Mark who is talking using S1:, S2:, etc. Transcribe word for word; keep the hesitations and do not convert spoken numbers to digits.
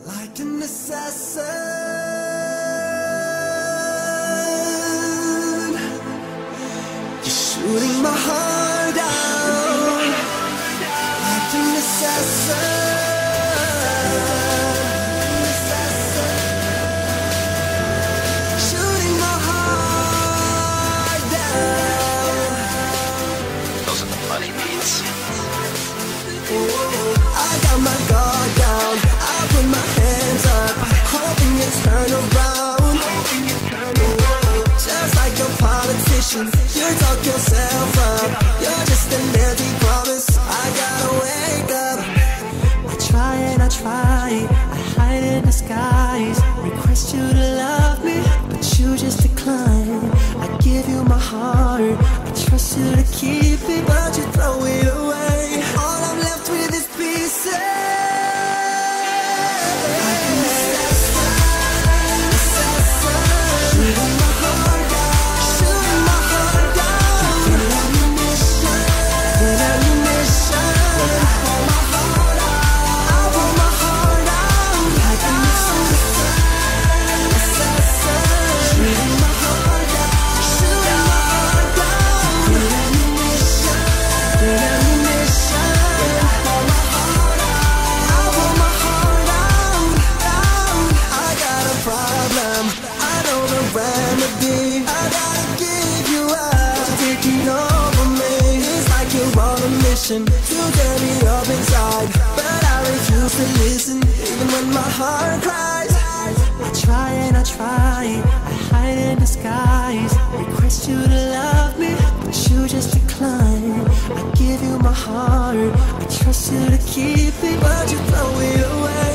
S1: like an assassin. You're shooting my heart out like an assassin. Shooting my heart down.
S2: Those are the bloody beats.
S1: I got my guard down, I put my hands up, hoping you turn around. Just like a politician, you talk yourself up. You're just an empty promise, I gotta wake up. I try and I try, I hide in disguise. Request you to love me, but you just decline. I give you my heart, I trust you to keep it, but you throw it away. All I'm left with is pieces. Like an assassin, assassin. Shooting my heart down, shooting my heart down. An ammunition, an ammunition. I pour my heart out, I pour my heart out. Like an assassin, assassin. Shooting my heart down, shooting my heart down. An ammunition, an ammunition. I pour my heart out, I pour my heart out, down. I got a problem, I know the remedy. I gotta give you up, taking over me. It's like you're on a mission to get me up inside, but I refuse to listen, even when my heart cries. I try and I try, I hide in disguise. Request you to love me, but you just decline. I give you my heart, I trust you to keep it, but you throw it away.